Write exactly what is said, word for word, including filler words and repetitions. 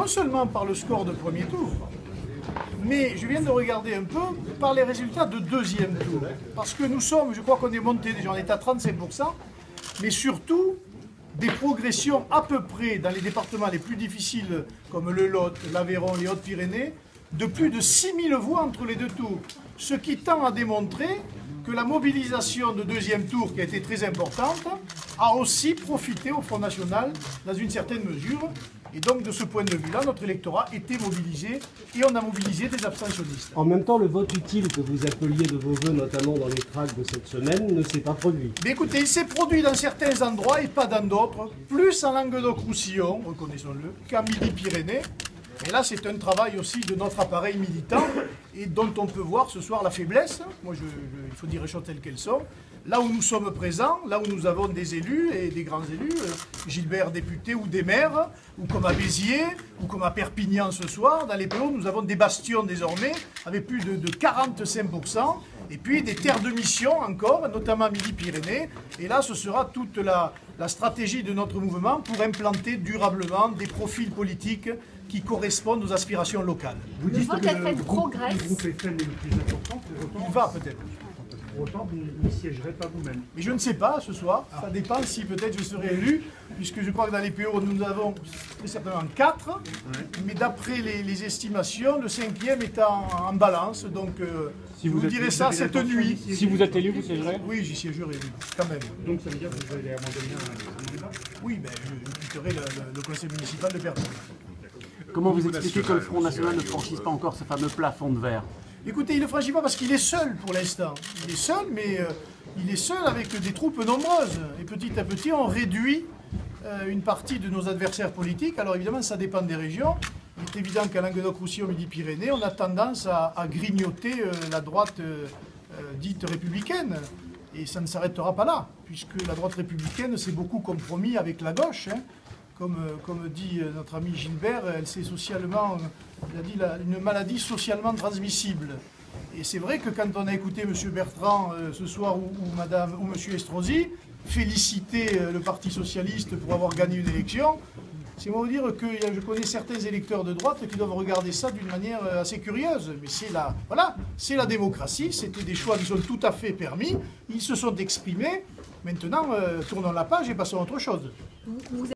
non seulement par le score de premier tour, mais je viens de regarder un peu par les résultats de deuxième tour. Parce que nous sommes, je crois qu'on est monté déjà, on est à trente-cinq pour cent, mais surtout des progressions à peu près dans les départements les plus difficiles, comme le Lot, l'Aveyron, les Hautes-Pyrénées, de plus de six mille voix entre les deux tours. Ce qui tend à démontrer que la mobilisation de deuxième tour, qui a été très importante, a aussi profité au Front National dans une certaine mesure. Et donc, de ce point de vue-là, notre électorat était mobilisé et on a mobilisé des abstentionnistes. En même temps, le vote utile que vous appeliez de vos voeux, notamment dans les tracts de cette semaine, ne s'est pas produit. Mais écoutez, il s'est produit dans certains endroits et pas dans d'autres, plus en Languedoc-Roussillon, reconnaissons-le, qu'en Midi-Pyrénées. Et là, c'est un travail aussi de notre appareil militant et dont on peut voir ce soir la faiblesse. Moi, je, je, il faut dire les choses telles qu'elles sont. Là où nous sommes présents, là où nous avons des élus et des grands élus, euh, Gilbert député ou des maires, ou comme à Béziers, ou comme à Perpignan ce soir, dans les P O, nous avons des bastions désormais avec plus de, de quarante-cinq pour cent. Et puis des terres de mission encore, notamment Midi-Pyrénées. Et là, ce sera toute la, la stratégie de notre mouvement pour implanter durablement des profils politiques qui correspondent aux aspirations locales. Vous dites que le groupe, le groupe F N est le plus important, pour autant, Il va peut-être. pour autant vous n'y siégerez pas vous-même. Mais je ne sais pas ce soir, ça dépend si peut-être je serai élu, puisque je crois que dans les P O nous avons très certainement quatre, ouais. Mais d'après les, les estimations, le cinquième est en, en balance, donc euh, si vous, vous direz ça cette nuit. Si vous êtes élu, vous siégerez? Oui, j'y siégerai, quand même. Donc ça veut dire que vous allez abandonner un mandat? Oui, ben, je, je quitterai le, le, le conseil municipal de Perpignan. Comment vous expliquez que le Front National ne franchisse pas encore ce fameux plafond de verre? Écoutez, il ne franchit pas parce qu'il est seul pour l'instant. Il est seul, mais euh, il est seul avec des troupes nombreuses. Et petit à petit, on réduit euh, une partie de nos adversaires politiques. Alors évidemment, ça dépend des régions. Il est évident qu'à Languedoc-Roussillon, Midi-Pyrénées, on a tendance à, à grignoter euh, la droite euh, euh, dite républicaine. Et ça ne s'arrêtera pas là, puisque la droite républicaine s'est beaucoup compromis avec la gauche. Hein. Comme, comme dit notre ami Gilbert, elle c'est socialement, il a dit la, une maladie socialement transmissible. Et c'est vrai que quand on a écouté M. Bertrand euh, ce soir ou, ou, Madame, ou M. Estrosi féliciter euh, le Parti Socialiste pour avoir gagné une élection, c'est moi vous dire que je connais certains électeurs de droite qui doivent regarder ça d'une manière assez curieuse. Mais c'est la, voilà, c'est la démocratie, c'était des choix qui sont tout à fait permis, ils se sont exprimés. Maintenant, euh, tournons la page et passons à autre chose.